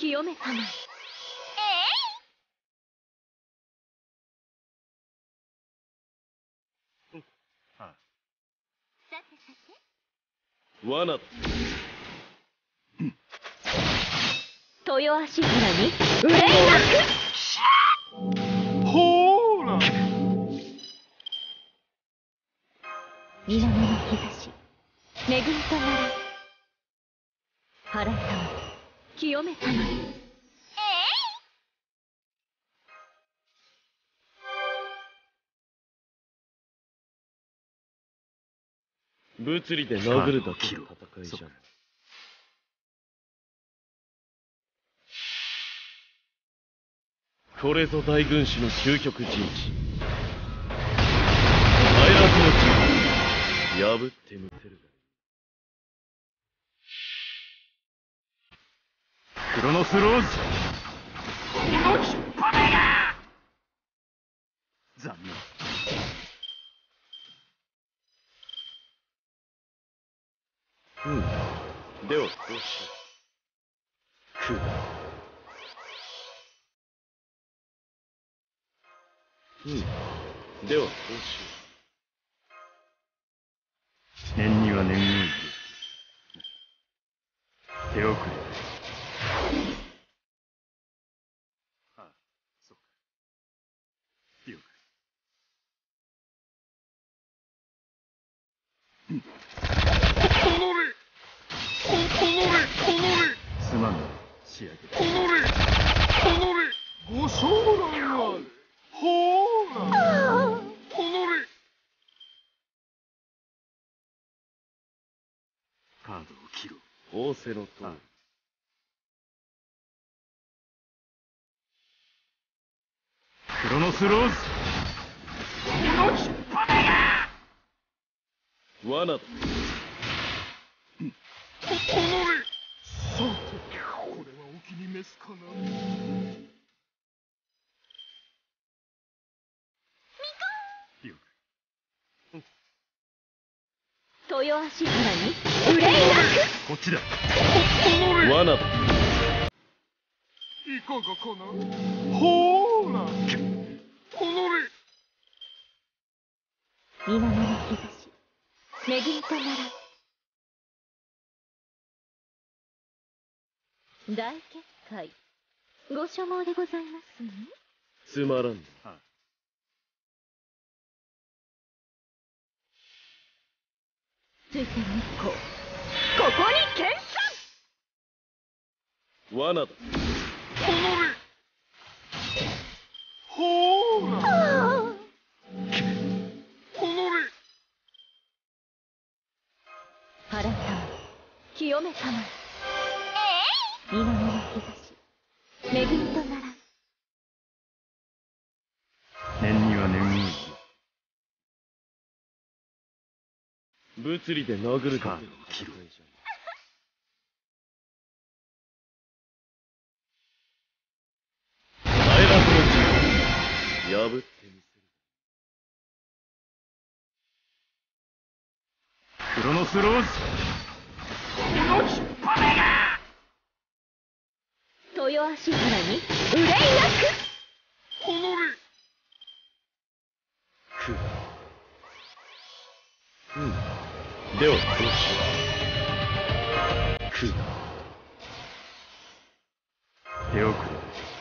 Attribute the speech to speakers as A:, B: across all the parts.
A: 清めたまえ。
B: さてさて。
C: 罠だ。
A: 豊足原に憂いなく。
C: ほーら。
A: 水面の日差し恵みとなれ。払いたまえ清めたまえ。
C: 物理で殴るだけの戦いじゃん。これぞ大軍師の究極陣地。アイラスの地を破ってみせるが。クロノスローズ。残念。ではこうしよう。空だ。ではこうしよう。念には念を入れ。手遅れ。ああ、そうか。了解。すまんな、仕上げだ。ご将来あれ。ほーら。カードを切ろう。仰せのとおり。クロノスローズ。罠だ。さて、これはお気に召すかな。了解。
A: 豊足原に憂いなく。
C: こっちだ。罠だ。いかがかな。ほーら。
A: 水面の日差し恵みとなら。大結界ご所望でございますね。
C: つまらんな。
A: ついて日光ここに剣山。
C: 罠だ。ほーら。
A: 払ったまえ清めたまえ。水面の日差し恵みとなら。
C: 念には念を入れ。物理で殴るだけの戦いじゃん。アイラスの地を破ってみせる。クロノスローズ。
A: 豊足原に憂いなく。
C: ではこうしよう。手遅れ。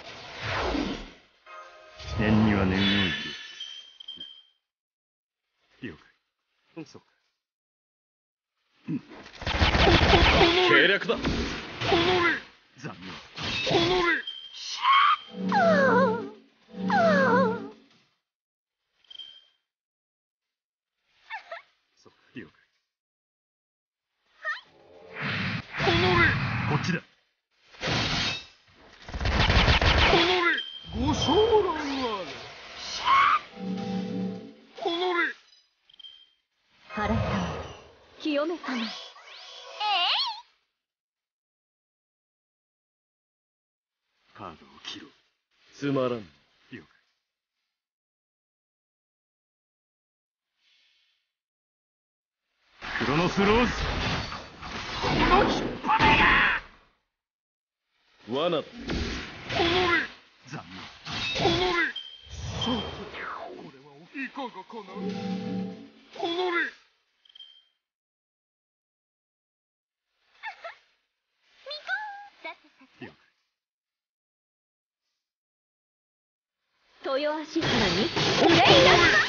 C: 念には念を入れ。了解。そうか。計略だ。残念。そうか、了解。こっちだ。ご将来あれ。
A: 払ったまえ清めたまえ。
C: カードを切ろう。つまらんな。了解。クロノスローズ。
B: 罠だ。
C: 残念。さて、これはいかがかな。
B: さてさて。
A: 豊足原に憂いなし。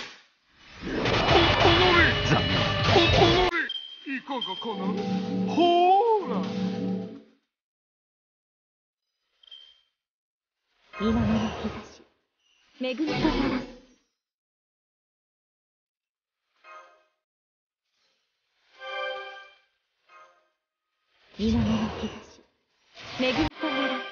C: 残念。いかがかな。ほーら。
A: 水面の兆し、恵みとなら。水面の兆し、恵みとなら。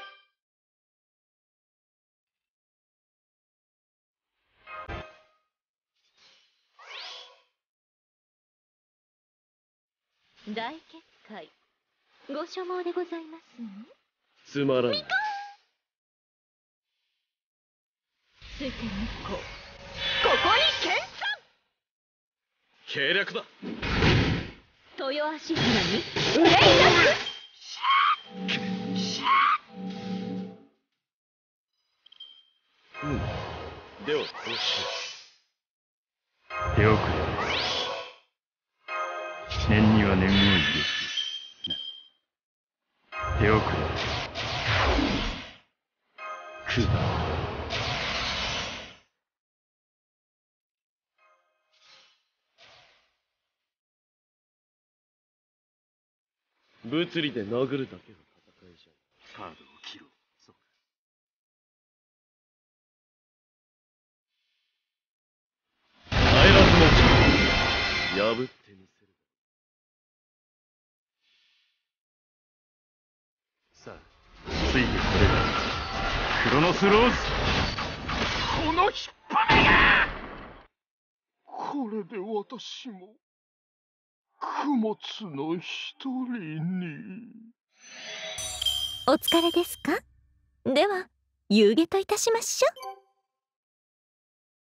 A: 大結界、ご所望でございますね。
B: つまらない。
A: 水天日光、ここに見
B: 計略だ。
A: 参。豊足原に憂いなし。
B: ではこうしよ
C: 手遅れ。念には念を入れて。手遅れ。くだ。
B: う。物理で殴るだけの戦いじゃ。
C: カードを切ろう。そうか。
B: 帰らずも破ってみせる。
C: さあ、ついてこれだ。クロノスローズ。この引っ張りが。これで私も供物の一人に。
D: お疲れですか？では、夕げといたしましょう。